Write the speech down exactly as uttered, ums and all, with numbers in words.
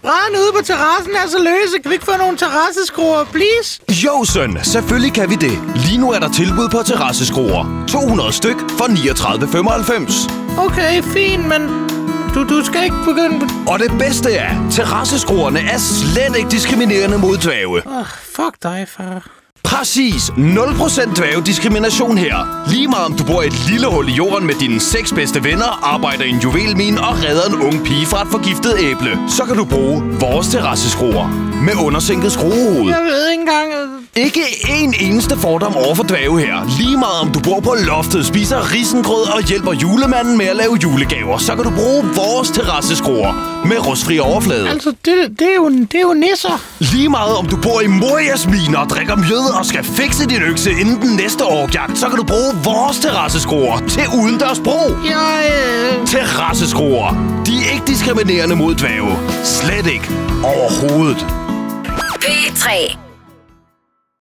Brænderne ude på terrassen er så løse. Kan vi ikke få nogle terrasseskruer, please? Jo, søn. Selvfølgelig kan vi det. Lige nu er der tilbud på terrasseskruer. to hundrede styk for niogtredive femoghalvfems. Okay, fint, men du, du skal ikke begynde på... Og det bedste er, terrasseskruerne er slet ikke diskriminerende mod dvæve. Åh, oh, fuck dig, far. Præcis. nul procent dværgediskrimination her. Lige meget om du bor i et lille hul i jorden med dine seks bedste venner, arbejder i en juvelmine og redder en ung pige fra et forgiftet æble, så kan du bruge vores terrasseskruer med undersænket skruehoved. Jeg ved ikke engang... Ikke en eneste fordom over for dvæve her. Lige meget om du bor på loftet, spiser risengrød og hjælper julemanden med at lave julegaver, så kan du bruge vores terrasseskruer med rustfri overflade. Altså, det, det, er jo, det er jo nisser. Lige meget om du bor i Morias miner og drikker mjød og skal fikse din økse inden den næste årjagt, så kan du bruge vores terrasseskruer til udendørs brug. Jeg... Øh... Terrasseskruer. De er ikke diskriminerende mod dvæve. Slet ikke. Overhovedet. P tre